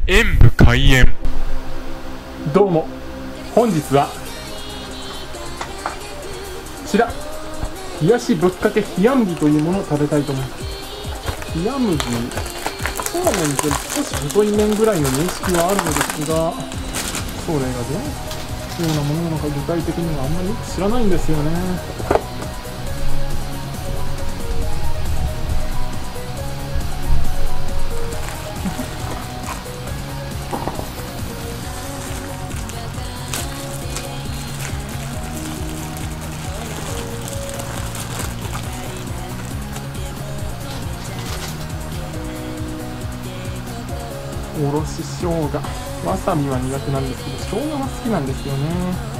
演武開演。 どうも、本日はこちら冷やしぶっかけ冷麦というものを食べたいと思います。冷麦、そうめんと少し太い麺ぐらいの認識はあるのですが、それがどのようなものなのか具体的にはあんまりよく知らないんですよね。おろし生姜、わさびは苦手なんですけど生姜は好きなんですよね。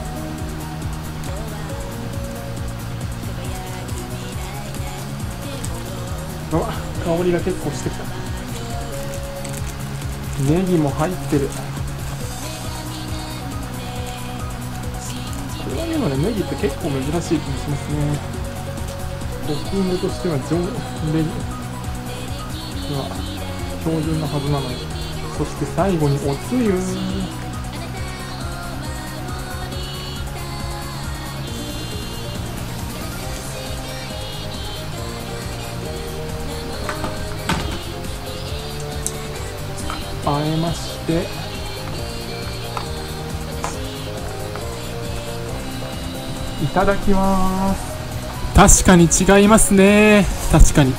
香りが結構してきた。ネギも入ってる。こういうのでネギって結構珍しい気もしますね。トッピングとしてはネギは標準なはずなので。そして最後におつゆ。あえましていただきます。確かに違いますね。確かに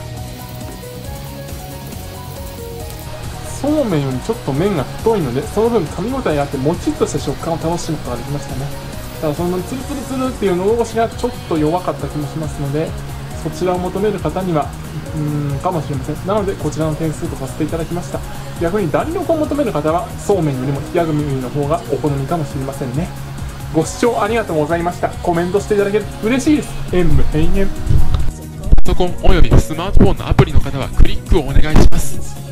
そうめんよりちょっと麺が太いので、その分噛み応えがあってもちっとした食感を楽しむことができましたね。ただそのツルツルツルっていう喉越しがちょっと弱かった気もしますので、そちらを求める方にはかもしれません。なのでこちらの点数とさせていただきました。逆に弾力を求める方はそうめんよりも冷麦の方がお好みかもしれませんね。ご視聴ありがとうございました。コメントしていただけると嬉しいです。演武閉園。 パソコンおよびスマートフォンのアプリの方はクリックをお願いします。